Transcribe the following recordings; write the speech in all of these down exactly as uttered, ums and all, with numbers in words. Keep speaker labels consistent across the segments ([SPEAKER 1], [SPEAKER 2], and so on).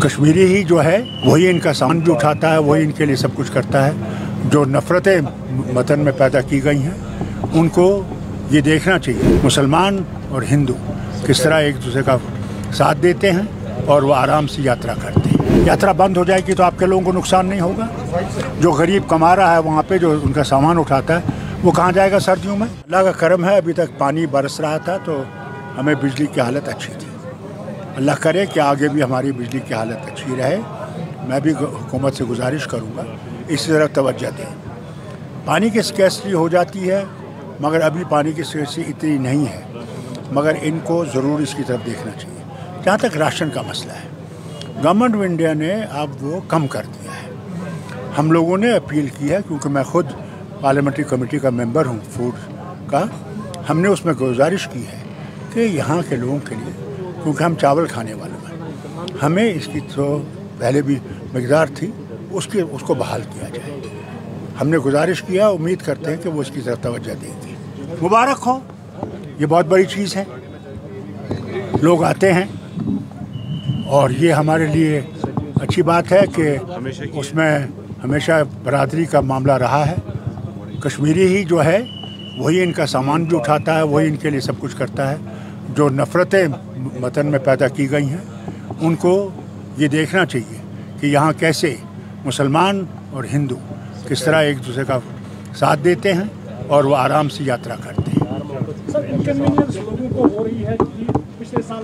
[SPEAKER 1] कश्मीरी ही जो है वही इनका सामान भी उठाता है, वही इनके लिए सब कुछ करता है। जो नफ़रतें वतन में पैदा की गई हैं उनको ये देखना चाहिए मुसलमान और हिंदू किस तरह एक दूसरे का साथ देते हैं और वो आराम से यात्रा करते हैं। यात्रा बंद हो जाएगी तो आपके लोगों को नुकसान नहीं होगा। जो गरीब कमा रहा है वहाँ पे जो उनका सामान उठाता है वो कहाँ जाएगा सर्दियों में। अल्लाह का करम है, अभी तक पानी बरस रहा था तो हमें बिजली की हालत अच्छी थी। अल्लाह करे कि आगे भी हमारी बिजली की हालत अच्छी रहे। मैं भी हुकूमत से गुजारिश करूँगा इसी तरफ तवज्जो दें। पानी की स्कैर्सिटी हो जाती है मगर अभी पानी की स्कैर्सिटी इतनी नहीं है, मगर इनको ज़रूर इसकी तरफ देखना चाहिए। जहाँ तक राशन का मसला है, गवर्नमेंट ऑफ इंडिया ने अब वो कम कर दिया है। हम लोगों ने अपील की है, क्योंकि मैं ख़ुद पार्लियामेंट्री कमेटी का मेंबर हूँ फूड का। हमने उसमें गुजारिश की है कि यहाँ के लोगों के लिए, क्योंकि हम चावल खाने वाले हैं, हमें इसकी तो पहले भी मकदार थी उसकी उसको बहाल किया जाए। हमने गुजारिश किया, उम्मीद करते हैं कि वो इसकी तरफ तवज्जो देंगे। मुबारक हो, ये बहुत बड़ी चीज़ है। लोग आते हैं और ये हमारे लिए अच्छी बात है कि उसमें हमेशा बरादरी का मामला रहा है। कश्मीरी ही जो है वही इनका सामान भी उठाता है, वही इनके लिए सब कुछ करता है। जो नफ़रतें वतन में पैदा की गई हैं उनको ये देखना चाहिए कि यहाँ कैसे मुसलमान और हिंदू किस तरह एक दूसरे का साथ देते हैं और वो आराम से यात्रा करते हैं।
[SPEAKER 2] सर, इनकन्वीनियंस लोगों को हो रही है कि पिछले साल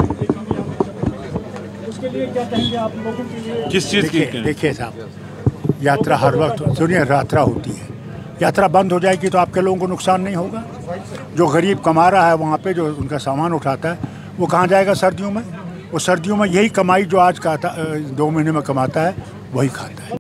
[SPEAKER 2] उसके लिए क्या कहेंगे आप लोगों के लिए?
[SPEAKER 3] किस चीज़ की?
[SPEAKER 1] देखिए साहब, यात्रा हर वक्त सुनिए यात्रा होती है। यात्रा बंद हो जाएगी तो आपके लोगों को नुकसान नहीं होगा। जो गरीब कमा रहा है वहाँ पे जो उनका सामान उठाता है वो कहाँ जाएगा सर्दियों में। वो सर्दियों में यही कमाई जो आज का दो महीने में कमाता है वही खाता है।